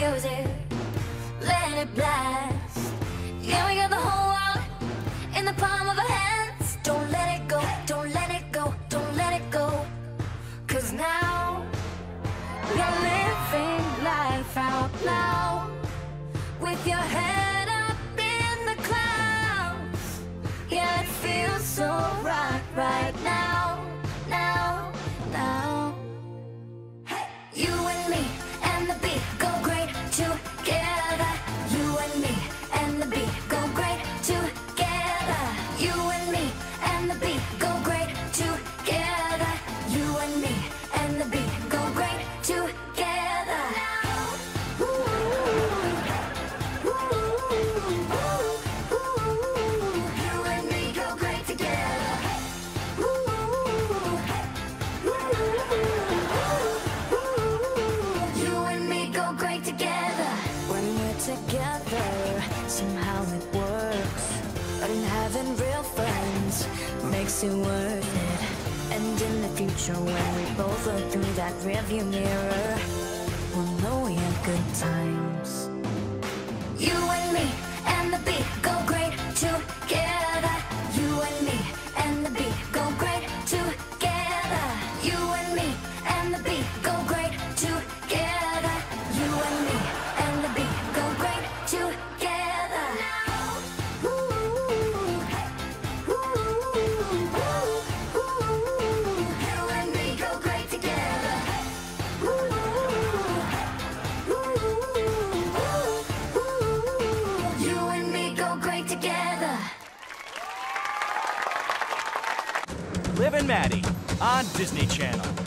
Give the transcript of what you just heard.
music, let it blast. Yeah, we got the whole world in the palm of our hands. Don't let it go, don't let it go, don't let it go. 'Cause now you're living life out loud, with your head up in the clouds. Yeah, it feels so right now, now, now. Hey, you and me and the beat go great together. You and me and the beat go great together. You and me and the beat go great together. You and me and the beat go great together. Ooh, ooh, ooh, ooh. You and me go great together. Ooh, ooh, ooh. You and me go great together. When we're together, somehow it works. But in having real friends makes it worth it. And in the future, when we both look through that rearview mirror, we'll know we had good times. You and me and the beat go great together. You and me and the beat go great together. You and me and the beat go great together. You and me and the beat go great together. Ooh, ooh, ooh, ooh. You and me go great together. Ooh, ooh, ooh. You and me go great together. Liv and Maddie on Disney Channel.